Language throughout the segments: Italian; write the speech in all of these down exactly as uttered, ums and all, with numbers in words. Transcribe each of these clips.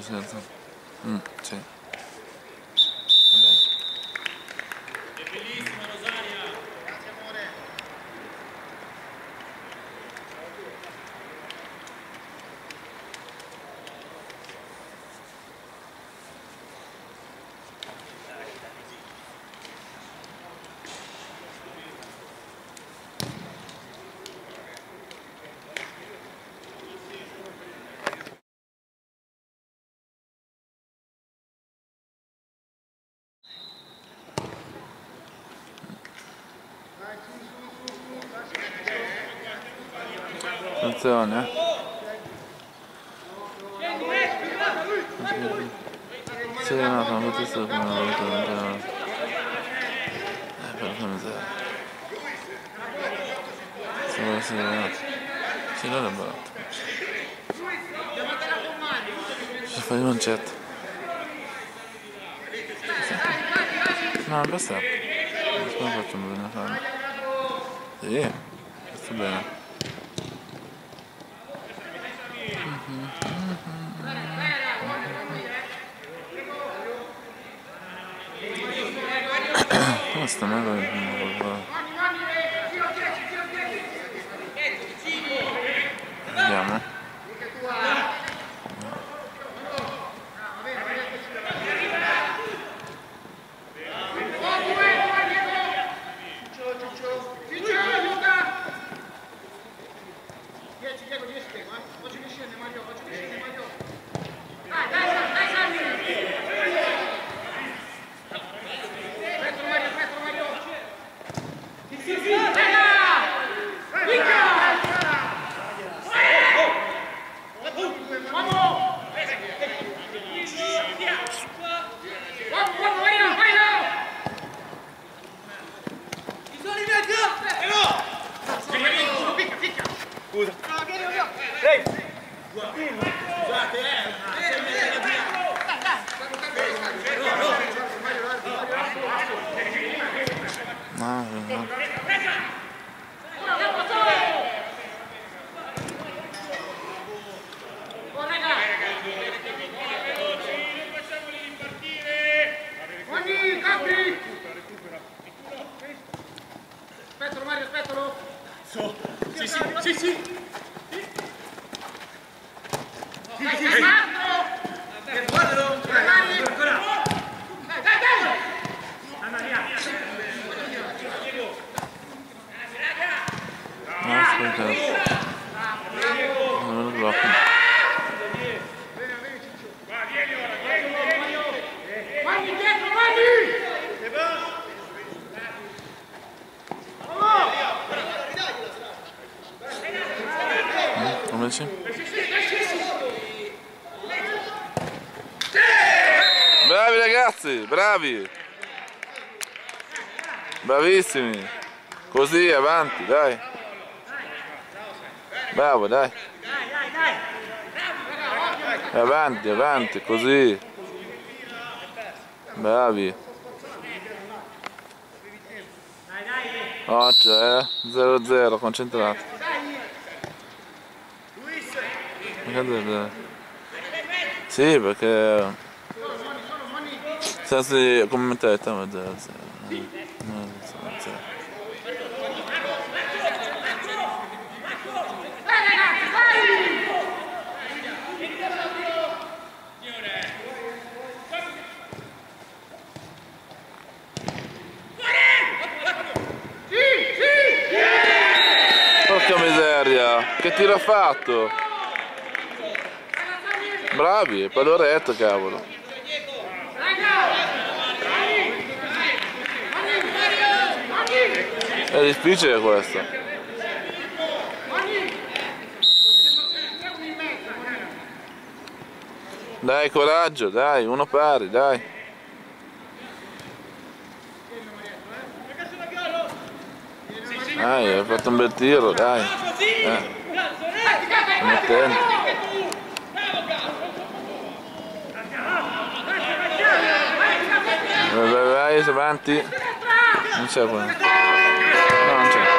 senza. Mm, sì. È bellissima Rosaria. Grazie amore. Attenzione, eh. Sì, no, sono tutti su come l'ho detto, non c'è. Eh, però come se. Se vuole essere ragazzi. Sì, non è brutto. Ci fai un concetto. No, basta. Come facciamo bene a farlo? Sì, sto bene. Come sta mai? Vediamo. Scusa. No, vieni, vieni. Ehi! Scusate, eh! No, no. Aspettalo Mario, aspettalo! Sì, sì, sì, sì! Dai, dai, Marco! Guardalo! Dai, ancora! Dai, dai, dai! Dai, Maria! No, aspetta. Non lo blocco. Va, vieni ora, vieni, vieni! Guardi dietro, guardi! Come dici? Bravi ragazzi, bravi! Bravissimi! Così, avanti, dai! Bravo, dai! Avanti, avanti, così! Bravi! Occhio, eh! zero zero, concentrati! Sì, perché se si commentate ma zero zero. Porca miseria, che tiro ha fatto? Bravi, palloretto, cavolo. È difficile questo. Dai, coraggio, dai, uno pari, dai. Dai, hai fatto un bel tiro, dai. Eh. Siamo attenti. Vai, vai, vai, avanti. Non c'è quello. No, non c'è.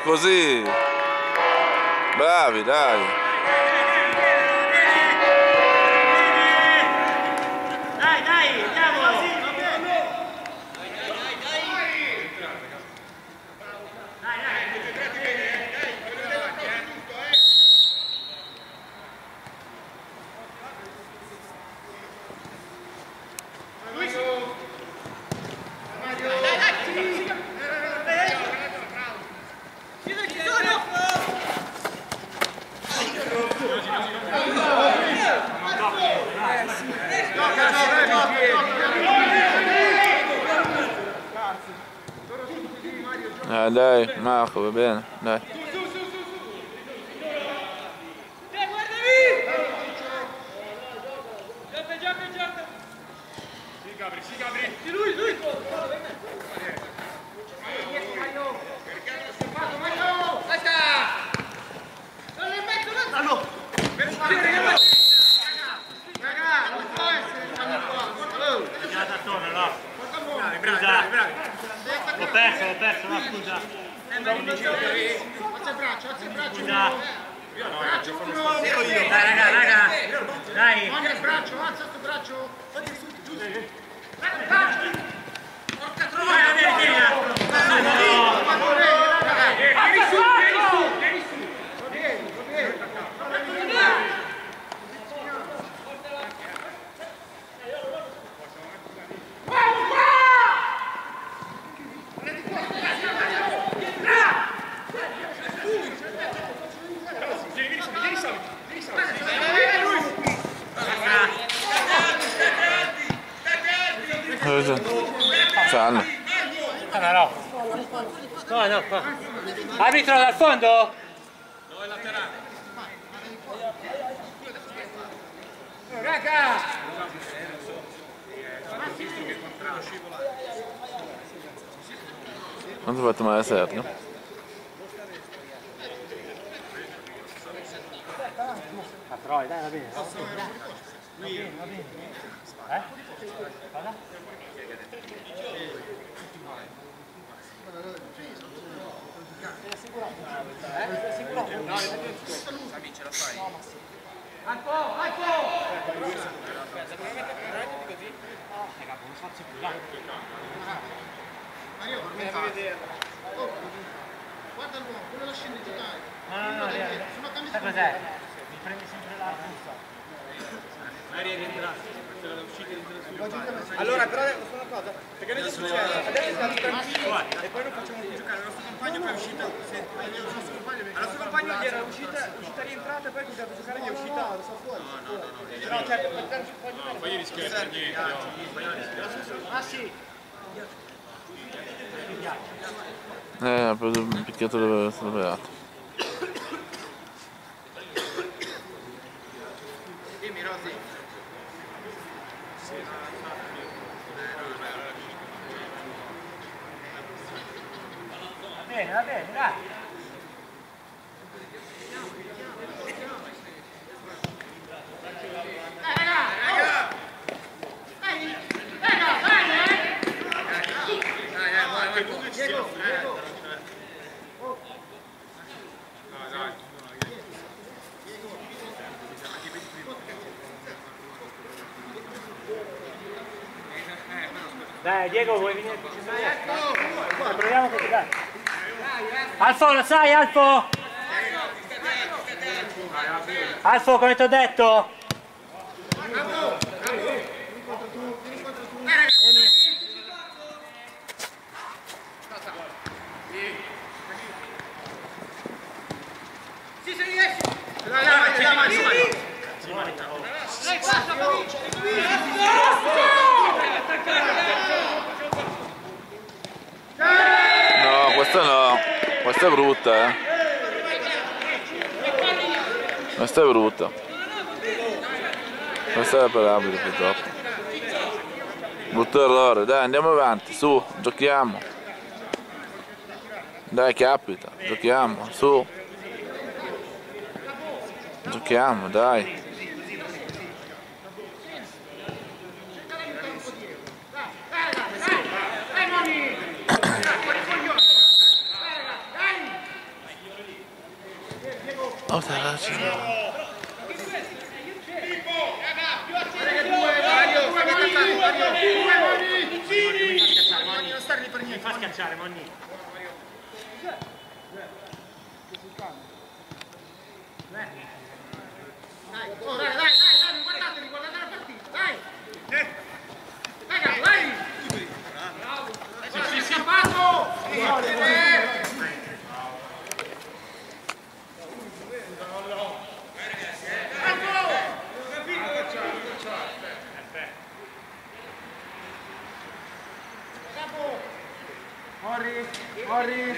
così. Bravi, dai. Dai, dai, andiamo. Eh, dai, Marco, va bene, dai. Sì, Gabri, sì, Gabri. Sì, lui, lui. Bravi, bravi. L'ho perso, l'ho perso, no scusa. Alza il braccio, alza il braccio. Scusa. Ero io. Dai raga, raga. Dai. Togli il braccio, alza il braccio. Porca troia. Vieni su, vieni su, vieni su. Va bene, va bene. Sanno. No, no. No, no, qua. Arbitro dal fondo? Dove è laterale? Raga! Non ti ho fatto male a Sergio? A Troia, dai, va bene. Va bene, va bene. Eh? Cosa? Ce la fai? Alpo, Alpo! Mario, oh, guarda l'uomo, quello la scende giocare. No, no, no, sai cos'è? Mi prendi sempre la busta. Mario rientrato. Allora, però posso una cosa, perché noi succede, adesso siamo tranquilli e poi non facciamo più giocare, il nostro compagno poi è uscito, al nostro compagno gli era uscita, uscita rientrata e poi ha cominciato a giocare e gli è uscita. No, no, no, no, no, cioè per dare un po' di no, poi gli rischiamo niente. Ah sì. Eh, ha preso un picchiato dove è sbagliato. Dimmi Rosy. Va bene, va bene, dai. Dai Diego, vuoi venire qui? Dai, proviamo così, dai. Alfo, lo sai Alfo? Alfo, come ti ho detto? Vieni. Sì, se riesci! Dai, dai, dai, dai, dai! Dai, passa, No, questa no, questa è brutta, eh. Questa è brutta. Questa è per arbitro purtroppo. Brutto errore, dai, andiamo avanti, su, giochiamo. Dai, capita, giochiamo, su. Giochiamo, dai. Oh, te la gira. Non stare lì per niente. Fa schiacciare, Monni. Dai, oh, dai, dai, dai, dai, guardatevi, guardate la partita, dai! Dai, dai, dai! Bravo! Si è scappato! Morri, morri!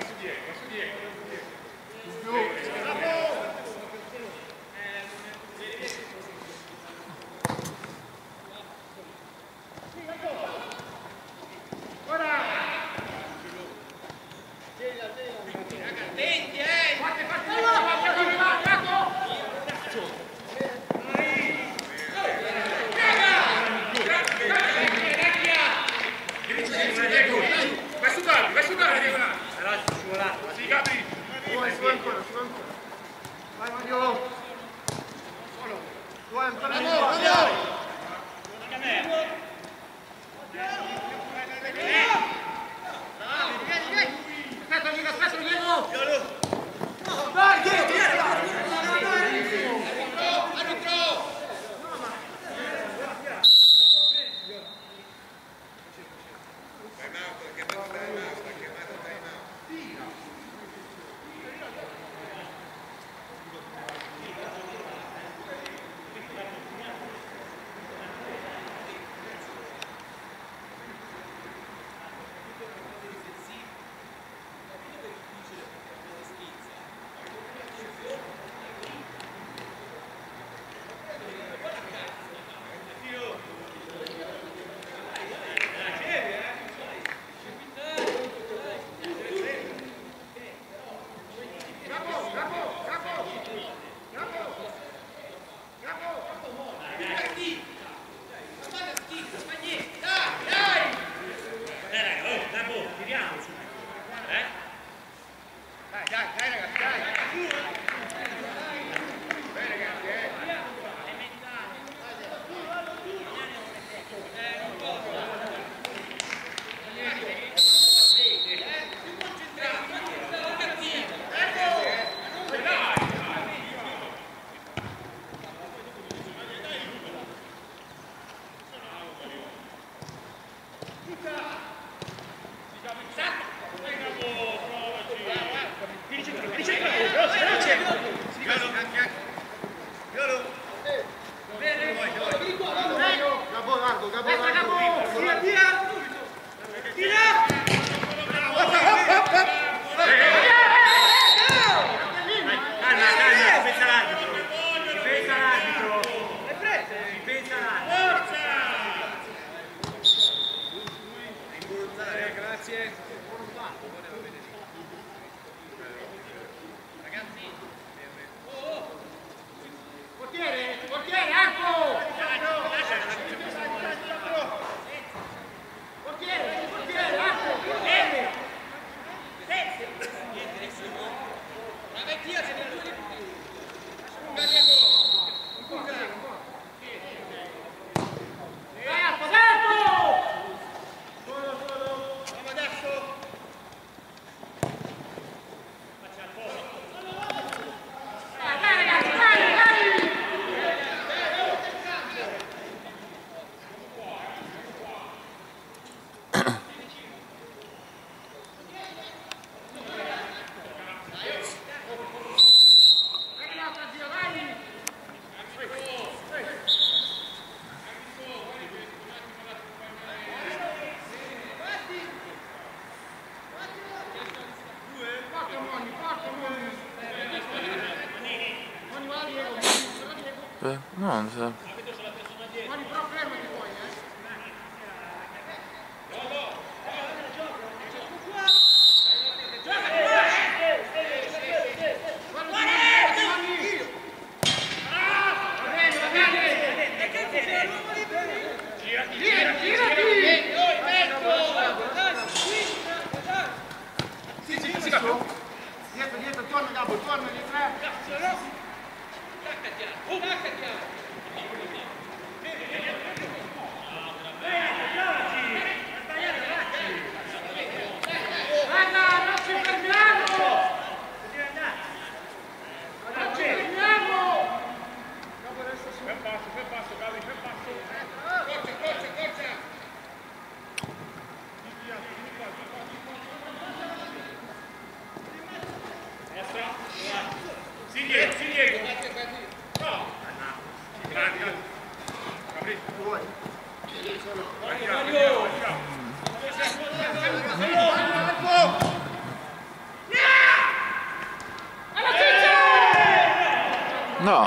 Beh, no, non so. dietro, torna Gabbo, torna di tre. Raga, non ci fermiamo! Non ci fermiamo! Per passo, per passo, Gabi, per passo. Corsa, corsa, corsa! Si Diego, si Diego. No. Grazie. Gabri. Mario. No.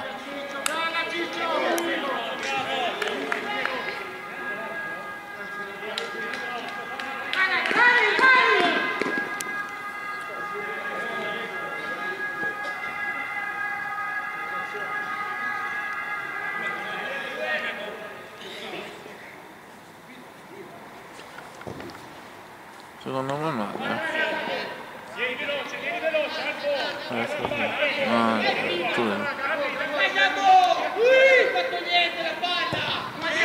Secondo me male. Vieni veloce, vieni veloce, Alfo. Eh, no, tu vieni. Ui, fatto niente la palla!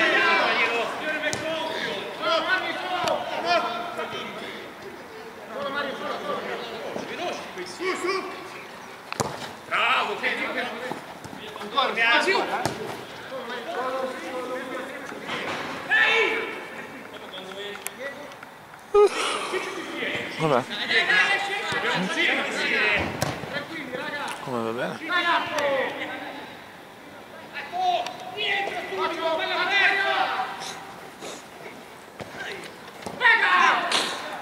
Su, su! Bravo, che Ancora, ancora, Vabbè. tranquilli raga! Come va bene? Dai Gabbo! Ecco! Rientra subito, bella terra! Raga!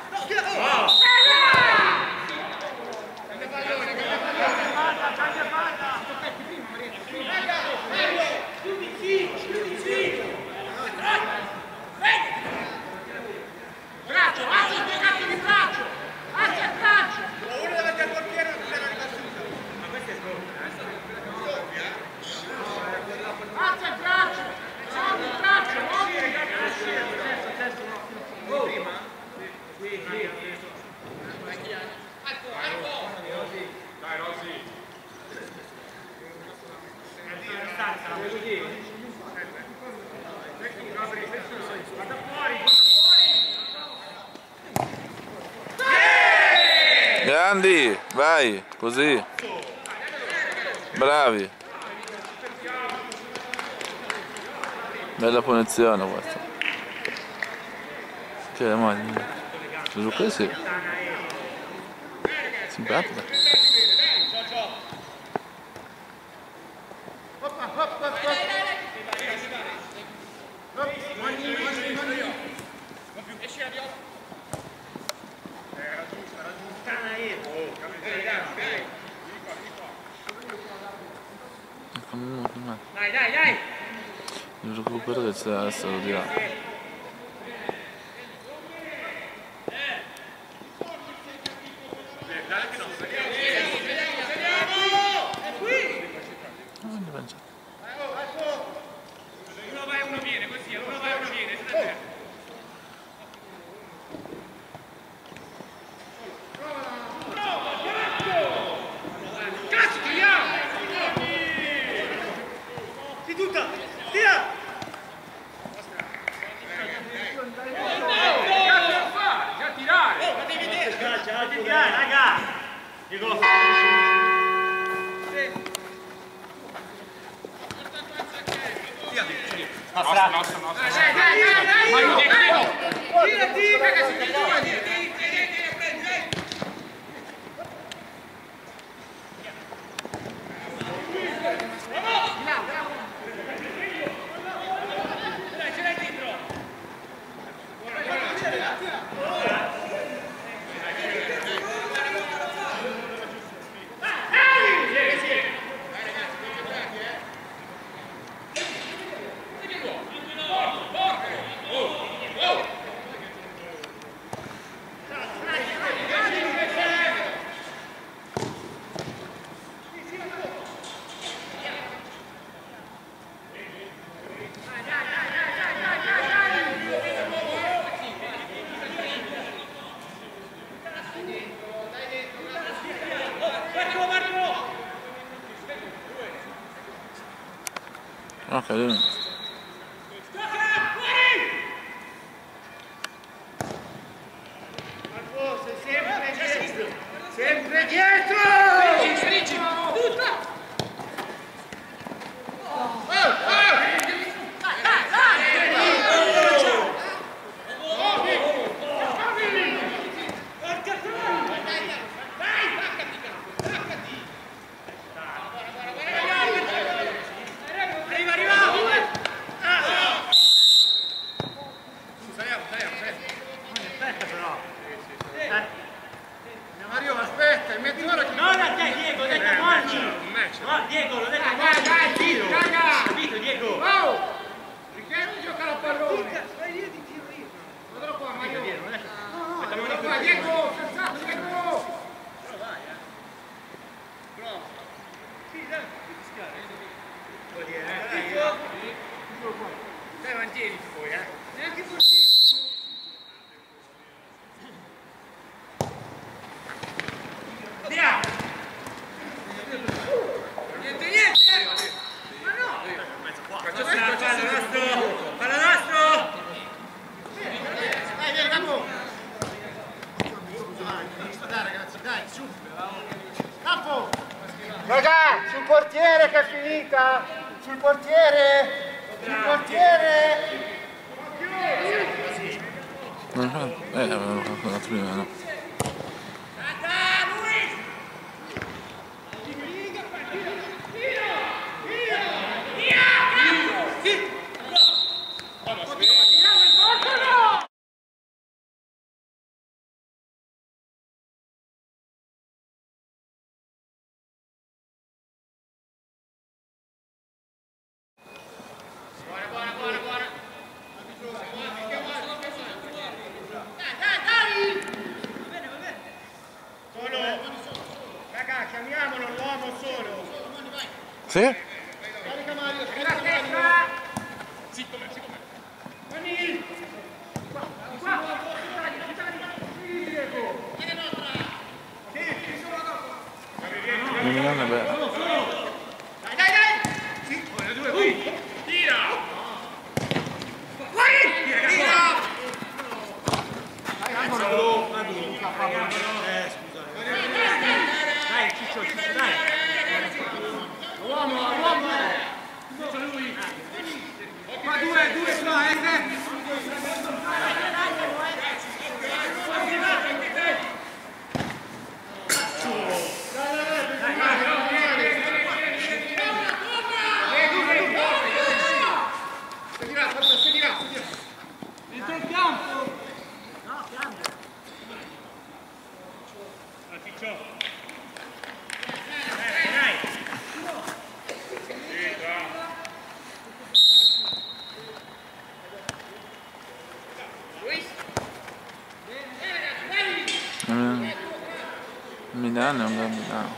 Braccio, alza il tuo cazzo di braccio! Alza il braccio! uno davanti al portiere non bisogna ribattuta. Ma questa è Alza il braccio! Alza il braccio! Dai, Rossi. Vada fuori, vada fuori! Grandi, vai, così. Bravi. Bella punizione questa. Che maglia. Giù così. Simpatica. Dai, dai, dai! Il recupero che c'è adesso lo dirà. Uno va e uno viene, così, uno va e uno viene, stai a cazzo, tiriamo! Si tutta! Tira! Già tirare! Ma devi vedere! Già tirare, raga! Dico! Nostra, nostra, nostra. Dai, dai, dai, dai! Ma io dico! Tirati, ragazzi, tirati! Ok, dai. Sempre dietro! Mario, aspetta, in mezz'ora ti... No, da te, Diego, ho detto a Marci! No, Diego, l'ho detto a Marci! Dai, dai, tiro! Capito, Diego? Oh! Richiami giocare a pallone! Stai lì di tiro io! Guardalo qua, Mario! Guardalo qua, Diego! Sensato, Diego! Però vai, eh! Bravo! Sì, dai! Vuol dire, eh? Dai, mantieniti poi, eh! Neanche fortissimo! Via! Niente, niente! Ma no! Faccio sempre, fallo nostro! Fallo nostro! Dai, vieni, capo! Dai, ragazzi, dai, su! Capo! Raga, sul portiere che è finita! Sul portiere! Sul portiere! Eh, avevano calcolato prima, no? Chiamiamolo l'uomo solo! Sì? Carica Mario, scarica Mario! Zitto me, zitto me! Vieni! Qua, qua! Sì, Diego! Sì, sì, sono dopo! Non è bello. Dai, dai, dai! Sì, voglio due, qui! Tira! Fuori! Tira, tira! Dai, Maduro! Maduro! Eh, scusate! Dai, Ciccio, Ciccio, dai! Uomo, uomo! Dietro lui! Qua due, due, qua, eh, tre! Seguirà, seguirà, seguirà! Dentro il campo! No, campo! Ciccio! Milano è un bel Milano.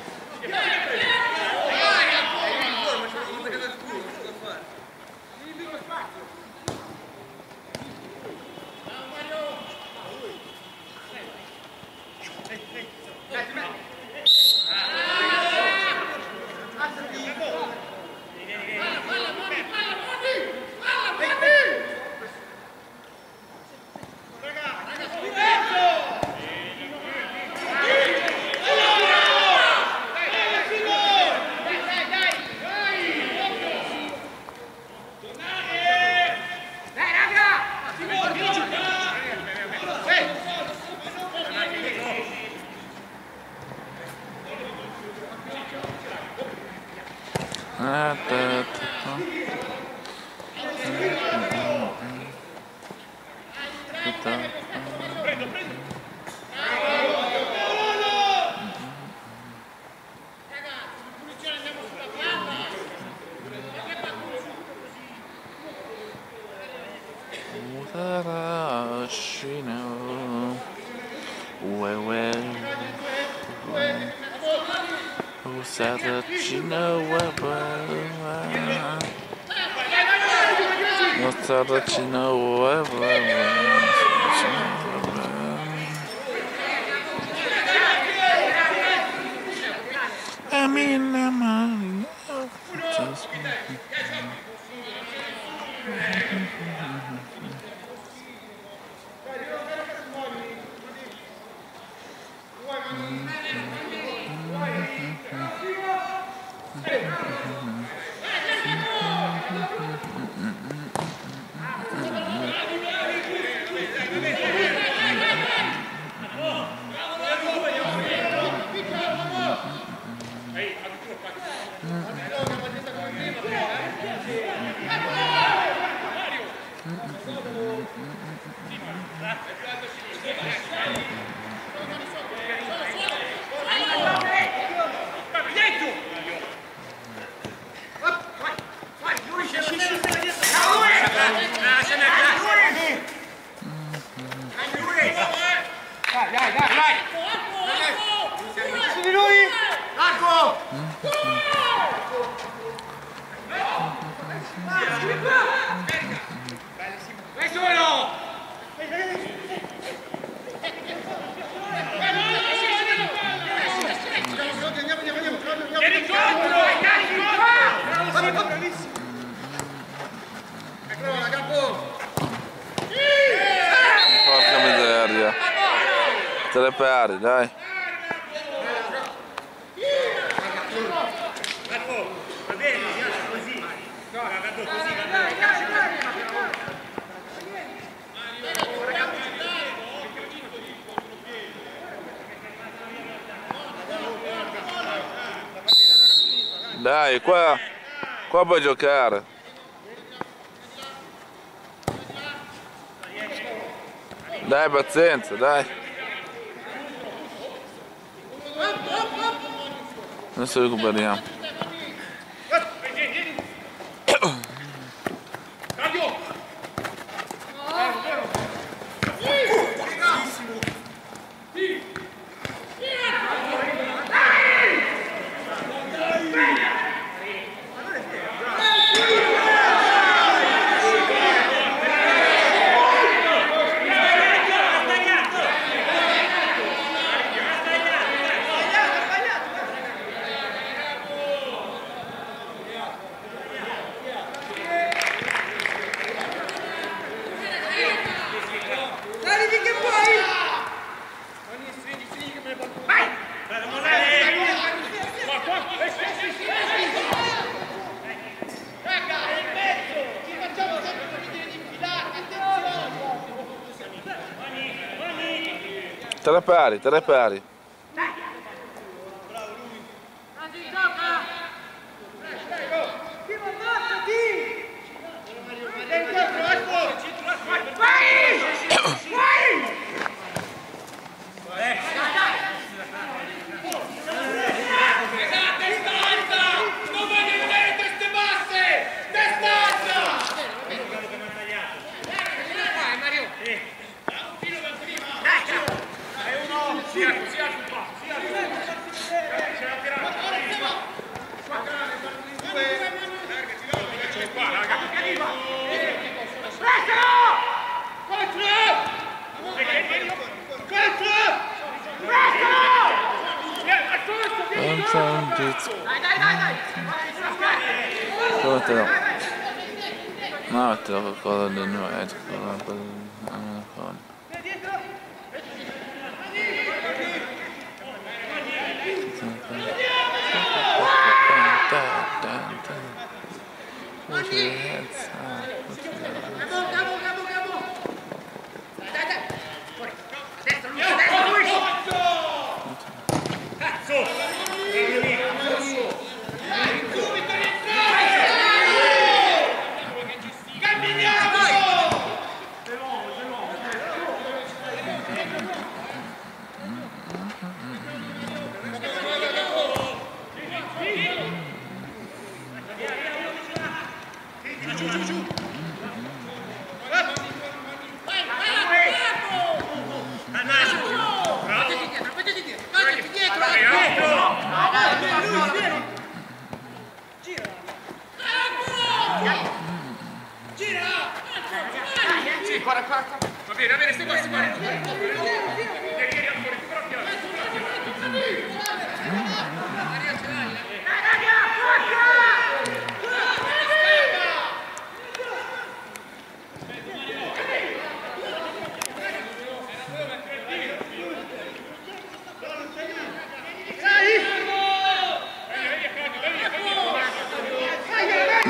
Said that you know what What's that you know what I mean, I'm Dai, dai, dai, dai! Su di lui! Marco! Vai solo! Vieni contro! Bravissimo! Ecco, capo! Porca miseria. Tre pari, dai. Va bene, così. No, così, Dai, qua, qua puoi giocare. Dai, pazienza, dai. Adesso recuperiamo. Tre pari, tre pari. Come no, te lo ricordo di nuovo. Guarda, guarda, va bene, va bene, stai qua, stai qua.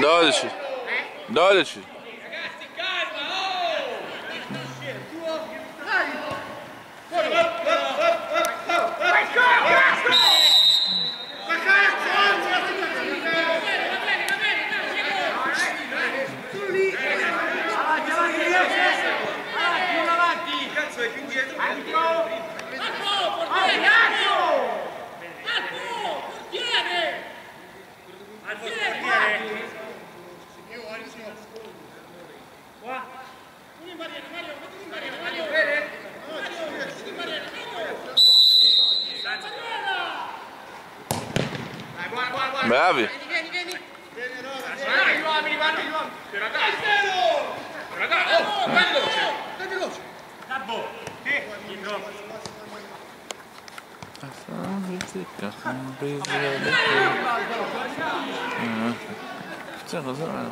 dodici. dodici. Ragazzi, calma, oh! Cazzo, è più indietro. Bravi. Vieni, vieni. Vanno gli uomini, vanno gli uomini. Ragazzi, ragazzi, oh, vai veloce, vai veloce. Tabbo. Sì. C'è cosa?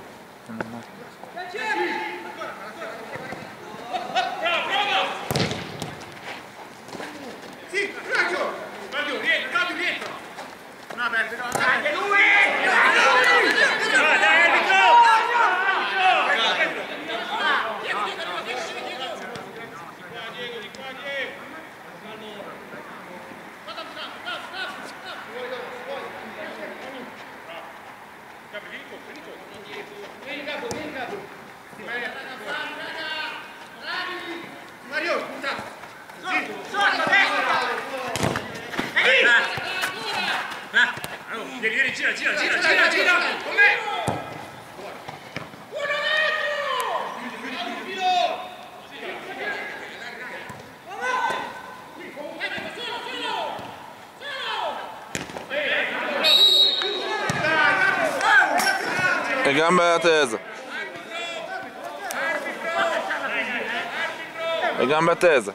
Sì, raggio. Guardi, rientro, Claudio, rientro. No, beh, no, Anche lui! Dai, dai, arbitro! vieni capo, vieni capo. Mario, punta. Sì, Sotto, destra! Vieni, vieni, gira, gira, gira, gira, gira, gira. Con me. E gamba tesa. E gamba tesa.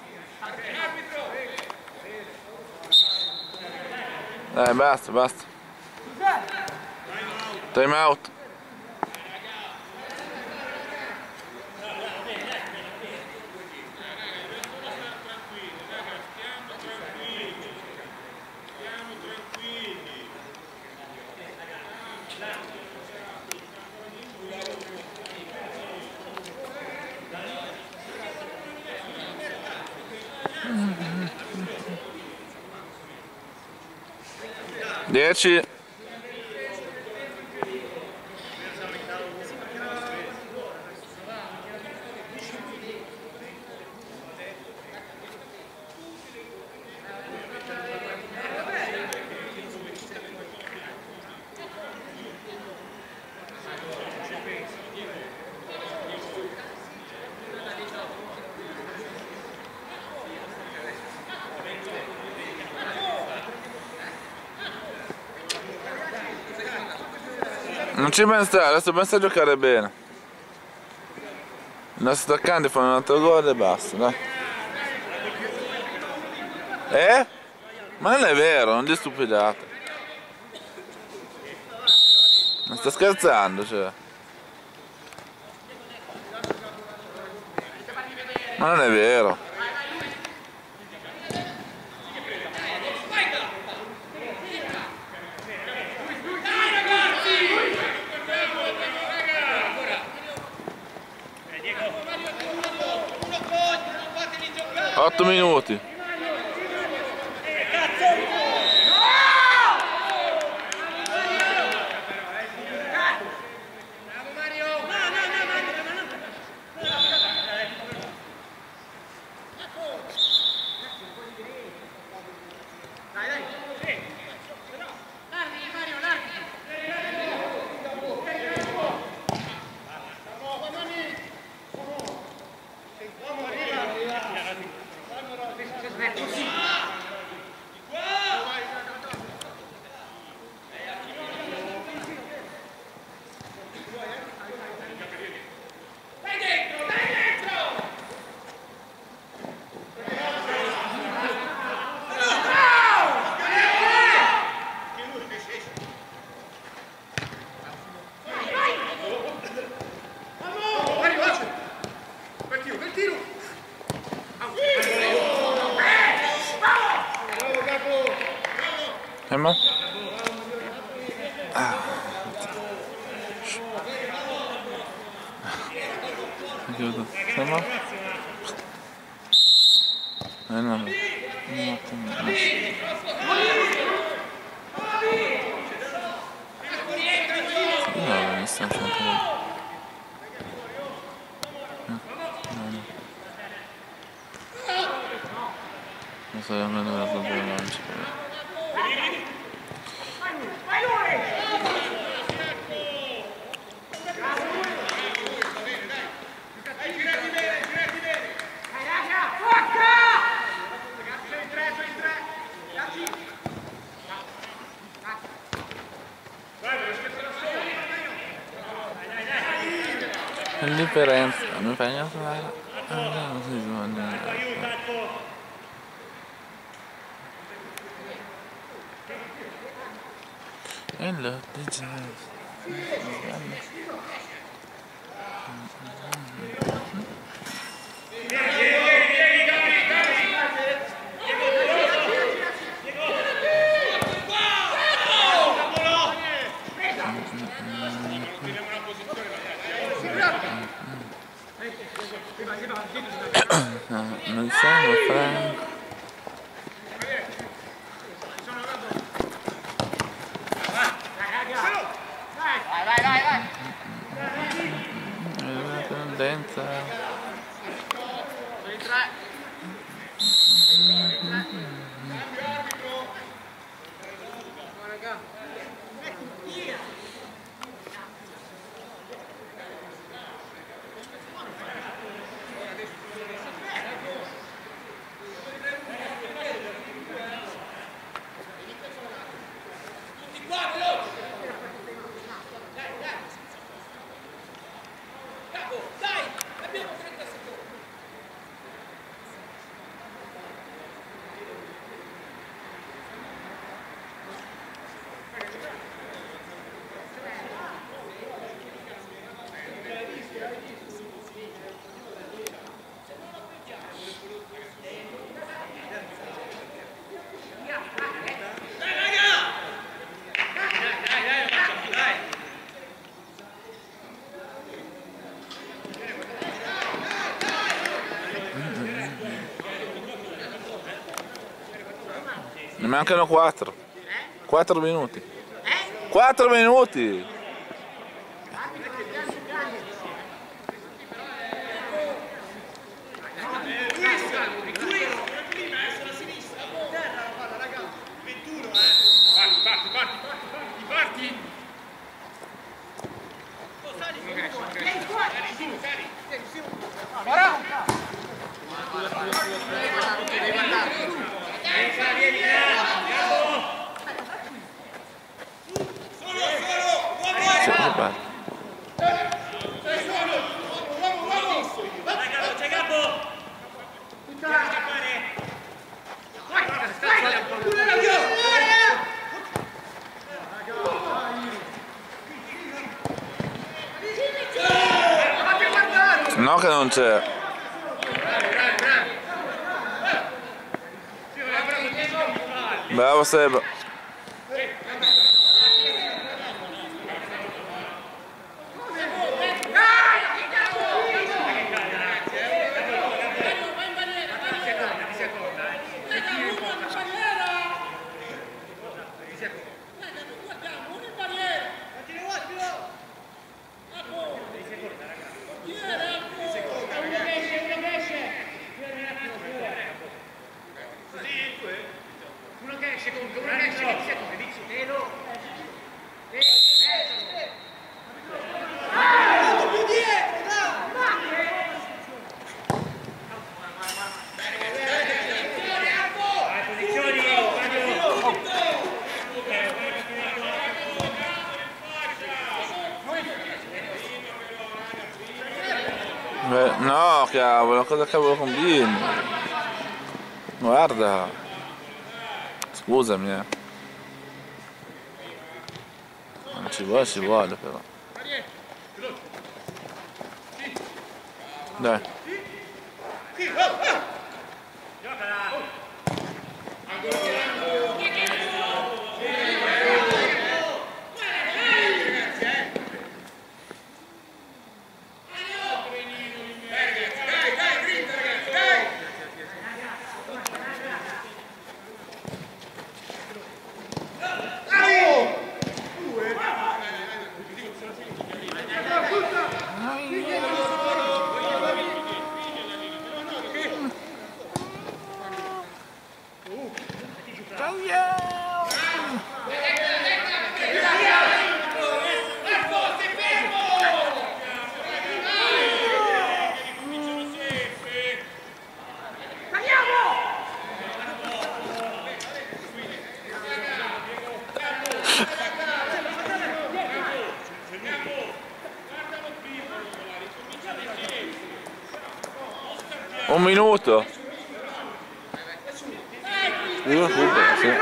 Dai, basta, basta. Time out. Dieci. Non ci pensare, adesso pensa a giocare bene. I nostri attaccanti fanno un altro gol e basta, dai. Eh? Ma non è vero, non di stupidate. Non sta scherzando, cioè. Ma non è vero. Otto minuti. Emma? Ah. chiudo. Se no... Eh no, un attimo. No, mi sta facendo. Non so nemmeno dove proprio il lancio. L'indifferenza, mi fai notare. Ah, non si sbaglia. E lo dice. Non siamo franchi. Vai, vai, vai, vai. È una tendenza. Sono in tre. Ne mancano quattro. quattro minuti. quattro minuti! No che non c'è. Bravo Seba. Beh, no, cavolo, cosa cavolo combini? Guarda. Scusami, eh. Non ci vuole, ci vuole però. Dai. minuto. Io subito, sì.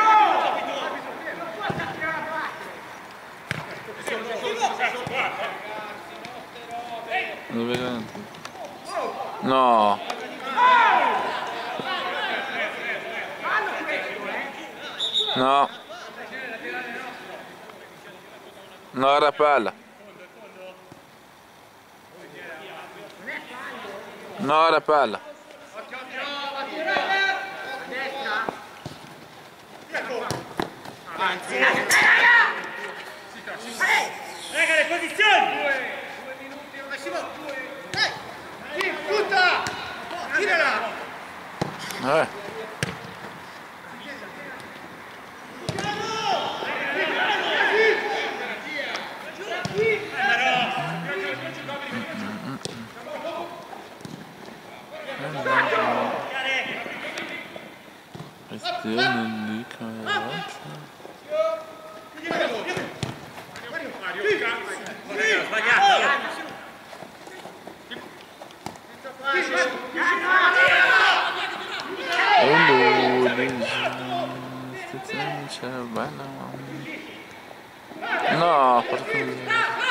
Dove canti? No. No. No, era palla. No, era palla. Raga, le posizioni! Due minuti, Massimo! Dai! Butta! Tirala! Eh. Questione di cavallo. No, perché...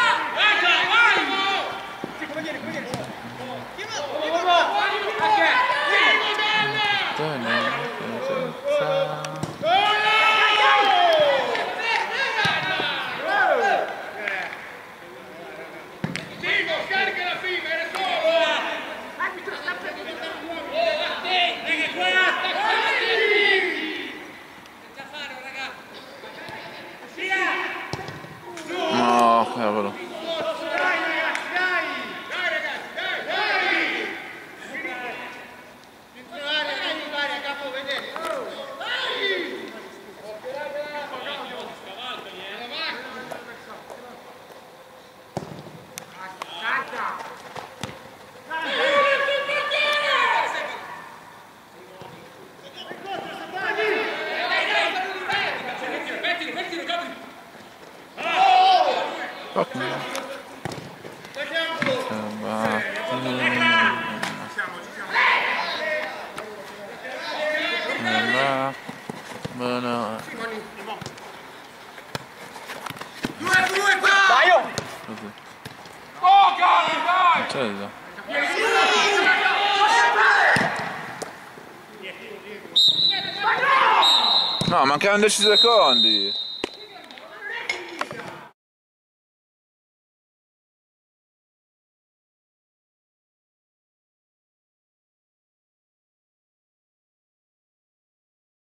No, cavolo. Fuck me. No, mancavano dieci secondi.